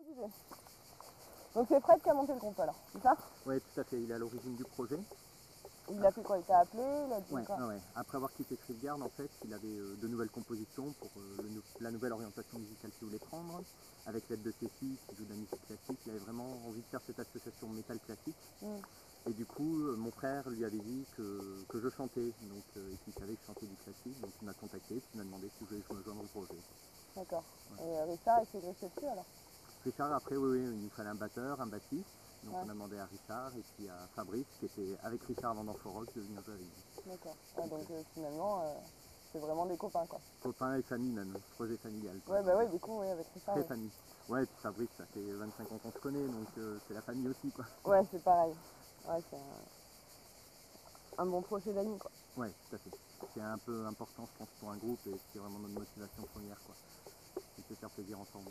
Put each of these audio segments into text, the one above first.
idée. Donc c'est Fred qui a monté le groupe alors, c'est ça? Oui, tout à fait, il est à l'origine du projet. Il a fait quoi? Il t'a appelé? Il a dit Ouais, quoi? ouais. Après avoir quitté Scrivegarde, en fait, il avait de nouvelles compositions pour la nouvelle orientation musicale qu'il voulait prendre. Avec l'aide de ses fils qui jouent de la musique classique, il avait vraiment envie de faire cette association métal classique. Et du coup, mon frère lui avait dit que je chantais, donc, et qu'il savait que je chantais du classique, donc il m'a contacté, puis il m'a demandé si je voulais me joindre au projet. D'accord. Ouais. Et Richard, il s'est greffé dessus alors? Richard, après, oui, il nous fallait un batteur, un bassiste. Donc ouais. on a demandé à Richard et puis à Fabrice, qui était avec Richard avant dans Foroc, de venir jouer avec nous. D'accord. Ah, donc finalement, c'est vraiment des copains quoi. Copains et famille même, projet familial. Ouais, bah oui, du coup, oui, avec Richard. Très famille. Ouais, et puis Fabrice, ça fait 25 ans qu'on se connaît, donc c'est la famille aussi quoi. Ouais, c'est pareil. Ouais, c'est un bon projet d'amis quoi. Ouais, tout à fait. C'est un peu important je pense pour un groupe et c'est vraiment notre motivation première quoi. C'est de se faire plaisir ensemble.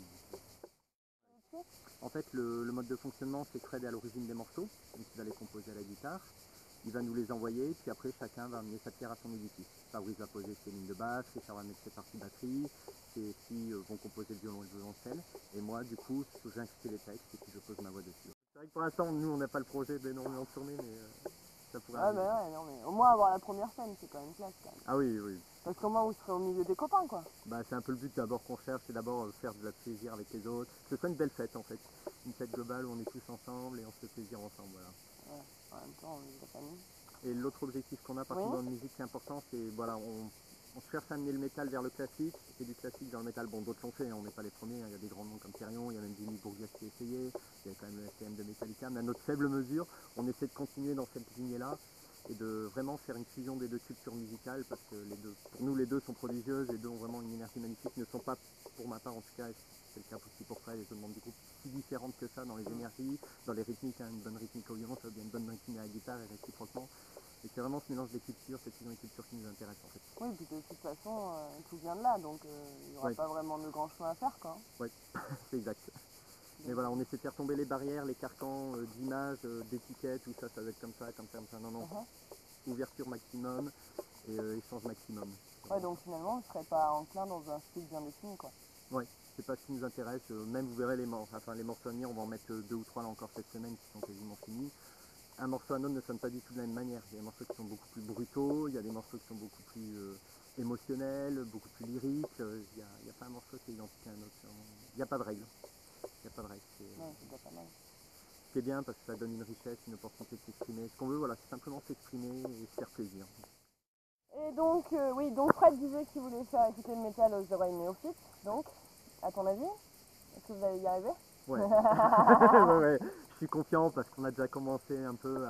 En fait, le mode de fonctionnement, c'est que Fred est à l'origine des morceaux, donc il va les composer à la guitare. Il va nous les envoyer, puis après chacun va amener sa pierre à son édifice. Fabrice va poser ses lignes de basse, Richard va mettre ses parties batterie, ses filles vont composer le violon et le violoncelle, et moi du coup j'inscris les textes et puis je pose ma voix dessus. C'est vrai que pour l'instant nous on n'a pas le projet d'énormément tourner, mais ça pourrait arriver. Bah ouais, non mais au moins avoir la première scène, c'est quand même classe quand même. Ah oui, oui. Parce qu'au moins vous serez au milieu des copains quoi. Bah c'est un peu le but d'abord qu'on cherche, c'est d'abord faire de la plaisir avec les autres. Que ce soit une belle fête en fait, une fête globale où on est tous ensemble et on se fait plaisir ensemble, voilà. Ouais, en même temps on est de la famille. Et l'autre objectif qu'on a par contre dans la musique qui est important, c'est voilà, on cherche à amener le métal vers le classique et du classique vers le métal. Bon, d'autres l'ont fait, hein, on n'est pas les premiers, hein. Il y a des grands noms comme Therion, il y a même Jimmy Bourgas qui a essayé, il y a quand même le STM de Metallica, mais à notre faible mesure, on essaie de continuer dans cette lignée-là et de vraiment faire une fusion des deux cultures musicales parce que les deux, pour nous les deux sont prodigieuses, les deux ont vraiment une énergie magnifique, ne sont pas, pour ma part en tout cas, c'est le cas aussi pour Fred et tout le monde du groupe, si différentes que ça dans les énergies, dans les rythmiques, hein, une bonne rythmique au violon, ça veut dire une bonne rythmique à la guitare et réciproquement. Et c'est vraiment ce mélange des cultures, cette fusion des cultures qui nous intéresse en fait. Oui, puis de toute façon, tout vient de là, donc il n'y aura pas vraiment de grand chemin à faire quoi. Oui, c'est exact. Mais voilà, on essaie de faire tomber les barrières, les carcans d'images, d'étiquettes, tout ça, ça va être comme ça, non, non. Ouverture maximum et échange maximum. Ouais, donc finalement, vous ne serez pas enclin dans un style bien défini quoi. Ouais, c'est pas ce qui nous intéresse, même vous verrez les morceaux, enfin les morceaux à venir, on va en mettre 2 ou 3 là encore cette semaine qui sont quasiment finis. Un morceau à note ne sonne pas du tout de la même manière, il y a des morceaux qui sont beaucoup plus brutaux, il y a des morceaux qui sont beaucoup plus émotionnels, beaucoup plus lyriques, il n'y a pas un morceau qui est identique à un autre, il n'y a pas de règle. Il n'y a pas de règle. C'est pas mal. Ce qui est bien parce que ça donne une richesse, une opportunité de s'exprimer. Ce qu'on veut, voilà, c'est simplement s'exprimer et se faire plaisir. Et donc, oui, donc Fred disait qu'il voulait faire écouter le métal aux oreilles néophytes, donc, à ton avis, est-ce que vous allez y arriver? Ouais. Ouais. Je suis confiant parce qu'on a déjà commencé un peu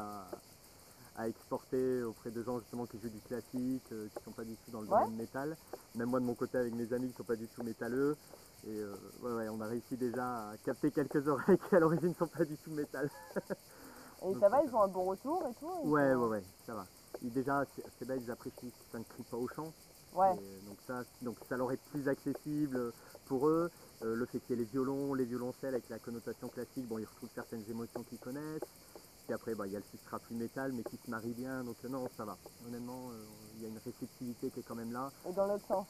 à exporter auprès de gens justement qui jouent du classique, qui ne sont pas du tout dans le domaine métal. Même moi de mon côté avec mes amis qui ne sont pas du tout métalleux. Et on a réussi déjà à capter quelques oreilles qui à l'origine ne sont pas du tout métal. Et donc, ça va, ils ont un bon retour et tout? Ouais, ça va. Et déjà, c'est bête, ils apprécient que ça ne crie pas au chant. Ouais. Donc ça leur est plus accessible pour eux. Le fait qu'il y ait les violons, les violoncelles avec la connotation classique, bon, ils retrouvent certaines émotions qu'ils connaissent. Puis après, il y a le substrat plus métal, mais qui se marie bien, donc non, ça va. Honnêtement, il y a une réceptivité qui est quand même là. Et dans l'autre sens?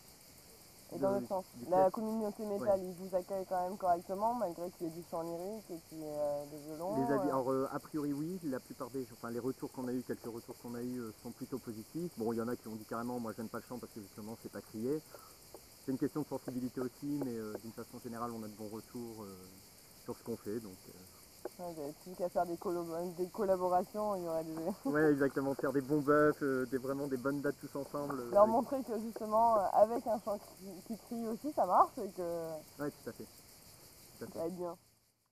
La communauté métal, ils vous accueillent quand même correctement, malgré qu'il y ait du chant lyrique et qu'il y ait des violons? Alors, a priori, oui, la plupart les retours qu'on a eu, quelques retours qu'on a eu sont plutôt positifs. Bon, il y en a qui ont dit carrément, moi j'aime pas le chant parce que justement, c'est pas crié. C'est une question de sensibilité aussi, mais d'une façon générale, on a de bons retours sur ce qu'on fait. Donc, vous n'avez plus qu'à faire des collaborations, il y aurait des... Ouais, exactement, faire des bons buffs, vraiment des bonnes dates tous ensemble. Leur montrer que justement, avec un chant qui crie aussi, ça marche et que... Ouais, tout à fait. Ça va être bien.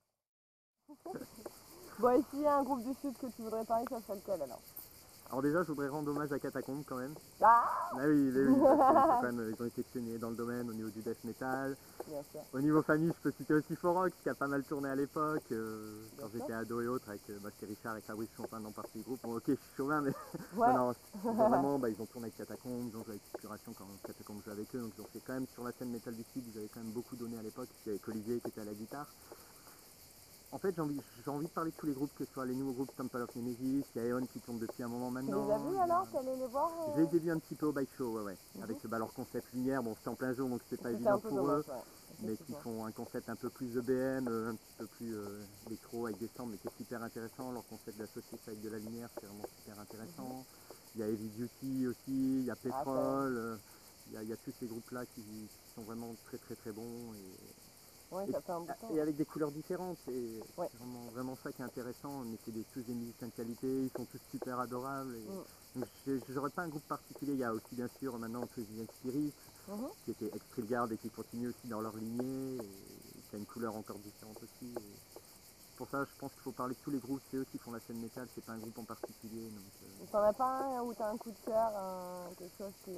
Bon, et s'il y a un groupe du Sud que tu voudrais parler, ça serait lequel alors? Alors déjà, je voudrais rendre hommage à Catacombe quand même. Ah oui, quand même, ils ont été pionniers dans le domaine au niveau du death metal. Bien sûr. Au niveau famille, je peux citer aussi Forox qui a pas mal tourné à l'époque, quand j'étais ado et autres, avec c'était Richard et Fabrice qui sont dans partie du groupe. Bon, ok, je suis chauvin, mais non, vraiment, ils ont tourné avec Catacombe, ils ont joué avec Inspiration quand Catacombe jouait avec eux, donc ils ont fait quand même sur la scène métal du Sud, ils avaient quand même beaucoup donné à l'époque. Il y avait Colivier qui était à la guitare. En fait, j'ai envie de parler de tous les groupes, que ce soit les nouveaux groupes Temple of Nemesis, il y a Eon qui tourne depuis un moment maintenant. Tu les as vus alors? Tu allais les voir? J'ai vu un petit peu au bike show, avec leur concept lumière, bon c'était en plein jour donc c'était pas évident pour eux. mais qui font un concept un peu plus EBM, un petit peu plus électro avec des samples, mais qui est super intéressant. Leur concept d'associer ça avec de la lumière, c'est vraiment super intéressant. Il y a Heavy Duty aussi, il y a Petrol, il y a tous ces groupes-là qui sont vraiment très très très bons. Oui, ça fait un bout de temps. Et avec des couleurs différentes, c'est vraiment ça qui est intéressant. Mais c'est tous des musiciens de qualité, ils sont tous super adorables. Donc je n'aurais pas un groupe particulier. Il y a aussi bien sûr maintenant Twisted Spirit, qui était ex-Trillgarde et qui continue aussi dans leur lignée, et qui a une couleur encore différente aussi. Pour ça, je pense qu'il faut parler de tous les groupes, c'est eux qui font la scène métal, c'est pas un groupe en particulier. T'en as pas un où t'as un coup de cœur, quelque chose qui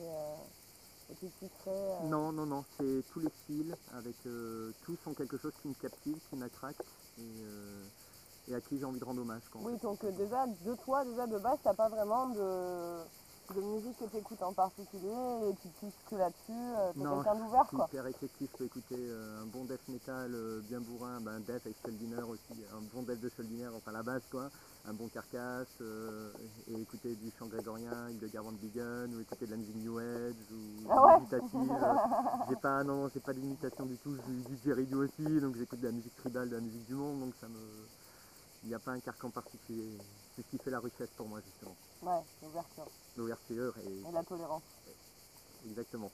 est Non, non, non, c'est tous les styles, avec tous ont quelque chose qui me captive, qui m'attracte et à qui j'ai envie de rendre hommage. Oui, donc déjà, de base, t'as pas vraiment de musique que tu écoutes en particulier et tu te fixes que là-dessus, t'es quelqu'un d'ouvert quoi. Hyper éclectique, je peux écouter un bon death metal bien bourrin, un death avec Schuldiner aussi, un bon death de Schuldiner, enfin la base quoi, un bon Carcass, et écouter du chant grégorien, Hildegard von Bingen, ou écouter de la musique New Age, ou méditative. J'ai pas d'imitation du tout, je du didgeridoo aussi, donc j'écoute de la musique tribale, de la musique du monde, donc il n'y a pas un carcan particulier. C'est ce qui fait la richesse pour moi justement. Ouais, l'ouverture. L'ouverture et la tolérance. Exactement.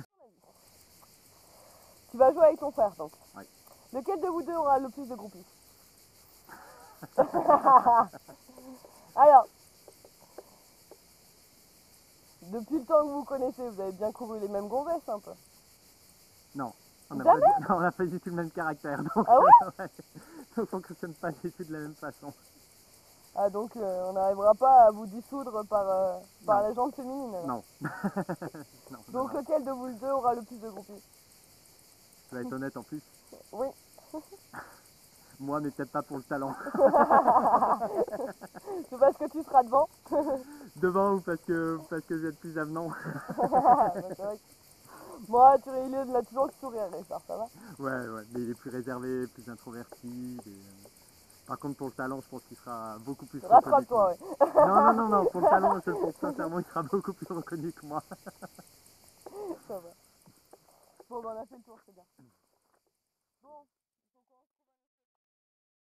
Tu vas jouer avec ton frère donc. Oui. Lequel de vous deux aura le plus de groupies? Alors, depuis le temps que vous connaissez, vous avez bien couru les mêmes gonzesses un peu? Non. On n'a pas du tout le même caractère. Donc, ah ouais, donc on ne fonctionne pas du tout de la même façon. Ah donc on n'arrivera pas à vous dissoudre par la jante féminine. Non. Non. Donc lequel de vous deux aura le plus de groupies? Tu vas être honnête en plus. Oui. Moi, mais peut-être pas pour le talent. C'est parce que tu seras devant? Devant ou parce que je vais être plus avenant. Moi, il a toujours le sourire, Richard, ça va? Ouais, mais il est plus réservé, plus introverti. Par contre, pour le talent, je pense qu'il sera beaucoup plus reconnu. Rattrape-toi, oui. Non, pour le talent, je pense sincèrement, il sera beaucoup plus reconnu que moi. Ça va. Bon, on a fait le tour, c'est bien. Bon.